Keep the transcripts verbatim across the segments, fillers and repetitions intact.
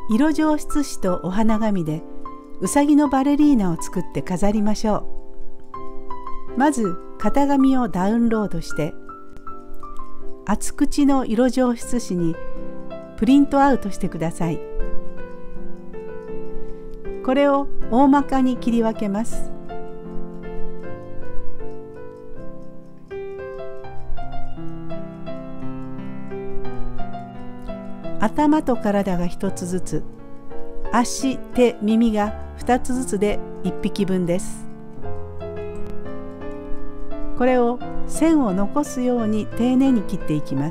色上質紙とお花紙でうさぎのバレリーナを作って飾りましょう。まず型紙をダウンロードして厚口の色上質紙にプリントアウトしてください。これを大まかに切り分けます。頭と体が一つずつ、足、手、耳が二つずつで一匹分です。これを線を残すように丁寧に切っていきます。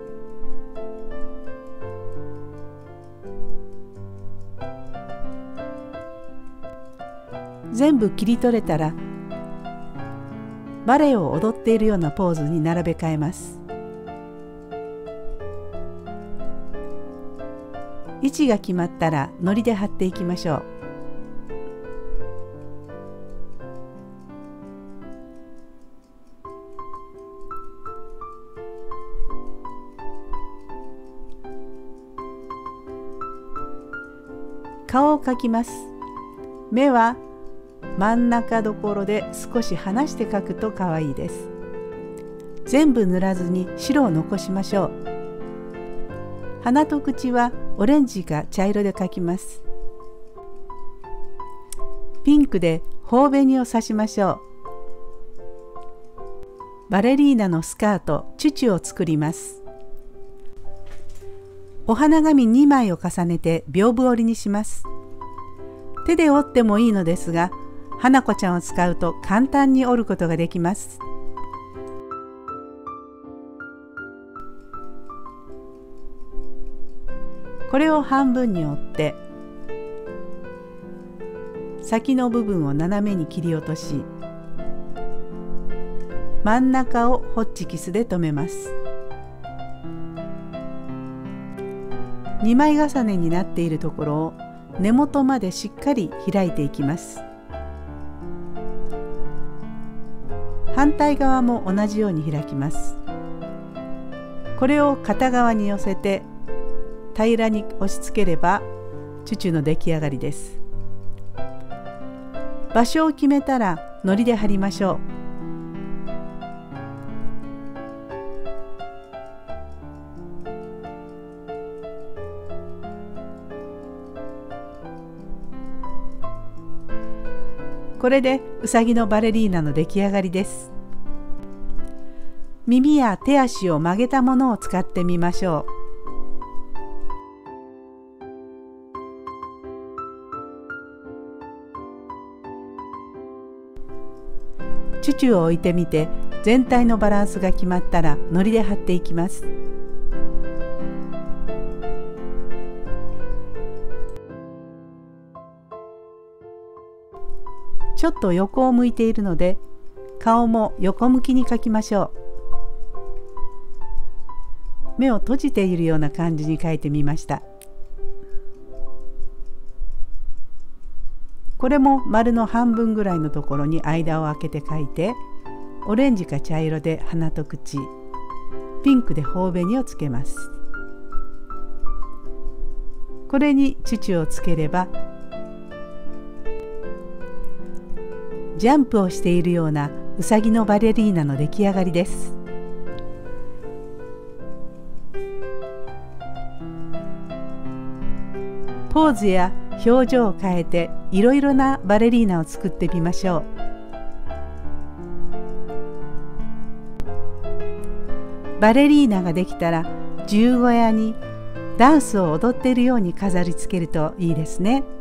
全部切り取れたらバレエを踊っているようなポーズに並べ替えます。位置が決まったら糊で貼っていきましょう。顔を描きます。目は真ん中どころで少し離して描くと可愛いです。全部塗らずに白を残しましょう。鼻と口はオレンジか茶色で描きます。ピンクで頬紅を刺しましょう。バレリーナのスカート、チュチュを作ります。お花紙にまいを重ねて屏風折りにします。手で折ってもいいのですが、花子ちゃんを使うと簡単に折ることができます。これを半分に折って先の部分を斜めに切り落とし、真ん中をホッチキスで留めます。にまい重ねになっているところを根元までしっかり開いていきます。反対側も同じように開きます。これを片側に寄せて平らに押し付ければチュチュの出来上がりです。場所を決めたら糊で貼りましょう。これでうさぎのバレリーナの出来上がりです。耳や手足を曲げたものを使ってみましょう。チュチュを置いてみて全体のバランスが決まったら糊で貼っていきます。ちょっと横を向いているので顔も横向きに描きましょう。目を閉じているような感じに描いてみました。これも丸の半分ぐらいのところに間を空けて描いて、オレンジか茶色で鼻と口、ピンクで頬紅をつけます。これにチュチュをつければジャンプをしているようなうさぎのバレリーナの出来上がりです。ポーズや表情を変えていろいろなバレリーナを作ってみましょう。バレリーナができたら十五夜にダンスを踊っているように飾りつけるといいですね。